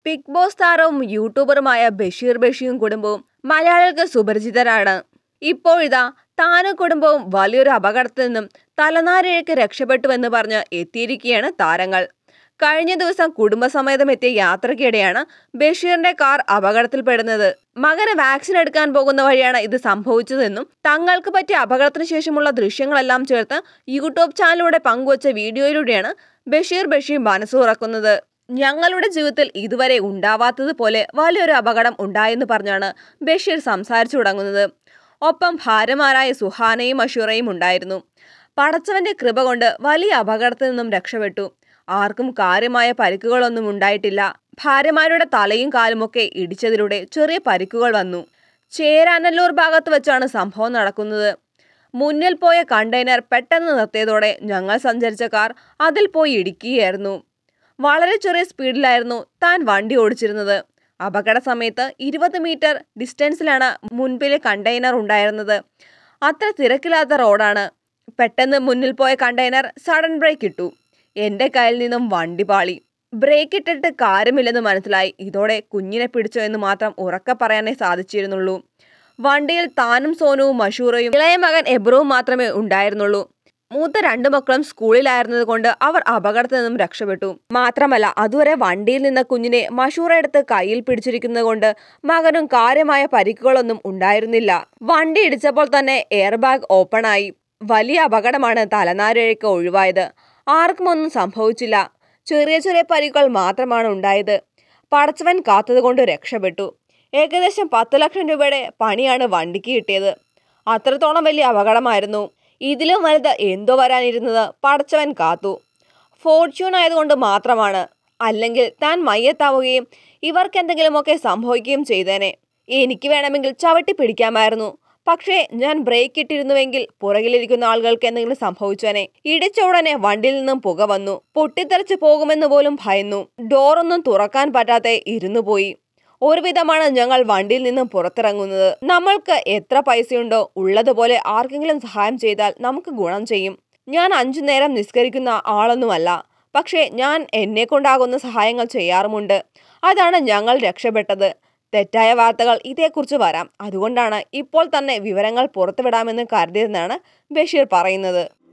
Big boss താരവും യൂട്യൂബറുമായ ബഷീറും കുടുംബവും മലയാളികൾക്ക് സുപരിചിതരാണ്. ഇപ്പോഴിതാ താനും കുടുംബവും വലിയൊരു അപകടത്തിൽ നിന്നും തലനാരിഴയ്ക്ക് രക്ഷപ്പെട്ടുവെന്ന് പറഞ്ഞ് എത്തിയിരിക്കുകയാണ് താരങ്ങൾ. കഴിഞ്ഞ ദിവസം കുടുംബസമേതം എത്തിയ യാത്രയ്ക്കിടെയാണ് ബഷീറിന്റെ കാർ അപകടത്തിൽപ്പെടുന്നത്. മകന് വാക്സിൻ എടുക്കാൻ പോകുന്ന വഴിയാണ് ഇത് സംഭവിച്ചതെന്നും തങ്ങൾക്ക് പറ്റിയ അപകടത്തിന് ശേഷമുള്ള ദൃശ്യങ്ങളെല്ലാം ചേർത്ത് യൂട്യൂബ് ചാനലിലൂടെ പങ്കുവച്ച വീഡിയോയിലൂടെയാണ് ബഷീർ മനസ്സ് തുറക്കുന്നത്. ഞങ്ങളുടെ ജീവിതത്തിൽ ഇതുവരെ ഉണ്ടാവാത്തതുപോലെ വലിയൊരു അപകടം ഉണ്ടായെന്ന് പറഞ്ഞാണ് ബഷീർ സംസാരിച്ചു തുടങ്ങുന്നത്. ഒപ്പം ഭാര്യമാരായ സുഹാനയും അഷൂറയും ഉണ്ടായിരുന്നു. പടച്ചവന്റെ കൃപ കൊണ്ട് വലിയ അപകടത്തിൽ നിന്നും രക്ഷപ്പെട്ടു. ആർക്കും കാര്യമായ പരിക്കുകളൊന്നും ഉണ്ടായിട്ടില്ല. ഭാര്യമാരുടെ തലയും കാലുമൊക്കെ ഇടിച്ചതിലൂടെ ചെറിയ പരിക്കുകൾ വന്നു. ചേരാനല്ലൂർ ഭാഗത്ത് വെച്ചാണ് സംഭവം നടക്കുന്നത്. മുന്നിൽ പോയ കണ്ടെയ്നർ പെട്ടെന്ന് നിർത്തിയതോടെ ഞങ്ങൾ സഞ്ചരിച്ച കാർ അതിൽ പോയി ഇടിക്കുകയായിരുന്നു. വളരെ ചെറിയ സ്പീഡിലായിരുന്നു താൻ വണ്ടി ഓടിച്ചിരുന്നത്. അപകട സമയത്ത് 20 മീറ്റർ ഡിസ്റ്റൻസിലാണ് മുൻപിലെ കണ്ടെയ്നർ ഉണ്ടായിരുന്നത്. അത്ര തിരക്കില്ലാത്ത റോഡാണ്. പെട്ടെന്ന് മുന്നിൽ പോയ കണ്ടെയ്നർ സഡൻ ബ്രേക്ക് ഇട്ടു. എൻ്റെ കയ്യിൽ നിന്നും വണ്ടി പാളി. ബ്രേക്ക് ഇട്ടിട്ട് കാര്യമില്ലെന്ന് മനസ്സിലായി. ഇതോടെ കുഞ്ഞിനെ പിടിച്ചോ എന്ന് മാത്രം ഉറക്കെ പറയാനേ സാധിച്ചിരുന്നുള്ളൂ. വണ്ടിയിൽ താനും സോനുവും മഷൂറയും ഇളയ മകൻ എബ്രുവും മാത്രമേ ഉണ്ടായിരുന്നുള്ളൂ. മൂത്ത 2 മക്കളും സ്കൂളിലായിരുന്നത് കൊണ്ട് അവർ അപകടത്തിൽ നിന്നും രക്ഷപ്പെട്ടു. മാത്രമല്ല അതുവരെ വണ്ടിയിൽ നിന്ന കുഞ്ഞിനെ മഷൂറ എടുത്ത് കയ്യിൽ പിടിച്ചിരിക്കുന്നത് കൊണ്ട് മകനും കാര്യമായ പരിക്കുകളൊന്നും ഉണ്ടായിരുന്നില്ല. വണ്ടി ഇടിച്ചപ്പോൾ തന്നെ എയർ ബാഗ് ഓപ്പണായി. വലിയ അപകടമാണ് തലനാരിഴയ്ക്ക് ഒഴിവായത്. ആർക്കും ഒന്നും സംഭവിച്ചില്ല. ചെറിയ ചെറിയ പരിക്കുകൾ മാത്രമാണ് ഉണ്ടായത്. പടച്ചവൻ കാത്തതുകൊണ്ട് രക്ഷപ്പെട്ടു. ഏകദേശം 10 ലക്ഷം രൂപയുടെ പണിയാണ് വണ്ടിക്ക് കിട്ടിയത്. അത്രത്തോളം വലിയ അപകടമായിരുന്നു. ഇതിലും വലുത് എന്തോ വരാനിരുന്നത് പടച്ചവൻ കാത്തു. ഫോർച്യൂൺ ആയതുകൊണ്ട് മാത്രമാണ്. അല്ലെങ്കിൽ താൻ മയ്യത്താവുകയും ഇവർക്ക് എന്തെങ്കിലുമൊക്കെ സംഭവിക്കുകയും ചെയ്തേനെ. എനിക്ക് വേണമെങ്കിൽ ചവിട്ടി പിടിക്കാമായിരുന്നു. പക്ഷേ ഞാൻ ബ്രേക്ക് ഇട്ടിരുന്നുവെങ്കിൽ പുറകിലിരിക്കുന്ന ആളുകൾക്ക് എന്തെങ്കിലും സംഭവിച്ചേനെ. ഇടിച്ച ഉടനെ വണ്ടിയിൽ നിന്നും പുക വന്നു. പൊട്ടിത്തെറിച്ച് പോകുമെന്ന് പോലും ഭയന്നു. ഡോറൊന്നും തുറക്കാൻ പറ്റാതെ ഇരുന്നു പോയി. ഒരുവിധമാണ് ഞങ്ങൾ വണ്ടിയിൽ നിന്നും പുറത്തിറങ്ങുന്നത്. നമ്മൾക്ക് എത്ര പൈസയുണ്ടോ ഉള്ളതുപോലെ ആർക്കെങ്കിലും സഹായം ചെയ്താൽ നമുക്ക് ഗുണം ചെയ്യും. ഞാൻ 5 നേരം നിസ്കരിക്കുന്ന ആളൊന്നുമല്ല. പക്ഷേ ഞാൻ എന്നെ കൊണ്ടാകുന്ന സഹായങ്ങൾ ചെയ്യാറുമുണ്ട്. അതാണ് ഞങ്ങൾ രക്ഷപ്പെട്ടത്. തെറ്റായ വാർത്തകൾ ഇതേക്കുറിച്ച് വരാം. അതുകൊണ്ടാണ് ഇപ്പോൾ തന്നെ വിവരങ്ങൾ പുറത്തുവിടാമെന്ന് കരുതിയതെന്നാണ് ബഷീർ പറയുന്നത്.